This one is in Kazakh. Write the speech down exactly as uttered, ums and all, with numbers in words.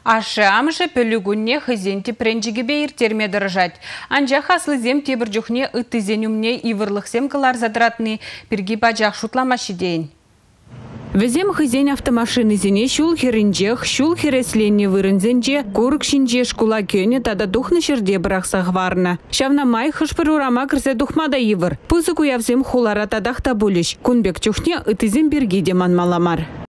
Ашы амышы пөлігінне хызенті пренжігі бейір терме дырыжать. Анжа хаслызем тебір жүхне үттізенімне ивырлықсем кылар задратны піргі бажақ шутламашы дейін. Візем хызен автомашины зене шул херінжех, шул хересленне вырынзенже, курк шинже шкула көне тада духны шерде бірақсақ варны. Шавна май хышпыр урама кірсе духмада ивыр. Пызы куявзем хулара тадақта бұліш. Кунбек чухне үттізем бірге деман маламар.